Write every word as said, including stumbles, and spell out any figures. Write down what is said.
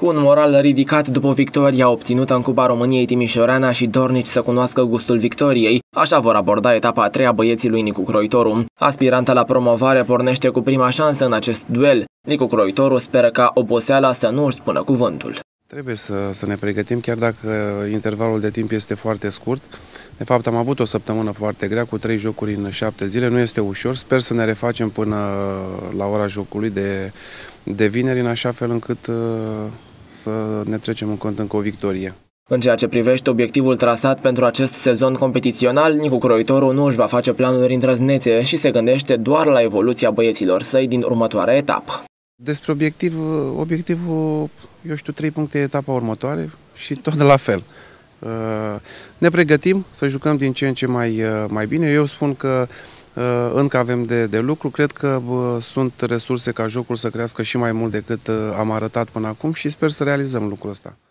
Cu un moral ridicat după victoria obținută în Cupa României Timișoreana și dornici să cunoască gustul victoriei, așa vor aborda etapa a treia băieții lui Nicu Croitoru. Aspiranta la promovare pornește cu prima șansă în acest duel. Nicu Croitoru speră ca oboseala să nu își spună cuvântul. Trebuie să, să ne pregătim, chiar dacă intervalul de timp este foarte scurt. De fapt, am avut o săptămână foarte grea, cu trei jocuri în șapte zile. Nu este ușor. Sper să ne refacem până la ora jocului de, de vineri, în așa fel încât uh, să ne trecem în cont încă o victorie. În ceea ce privește obiectivul trasat pentru acest sezon competițional, Nicu Croitoru nu își va face planuri îndrăznețe și se gândește doar la evoluția băieților săi din următoarea etapă. Despre obiectiv, obiectivul, eu știu, trei puncte etapa următoare și tot la fel. Ne pregătim să jucăm din ce în ce mai, mai bine. Eu spun că încă avem de, de lucru. Cred că sunt resurse ca jocul să crească și mai mult decât am arătat până acum și sper să realizăm lucrul ăsta.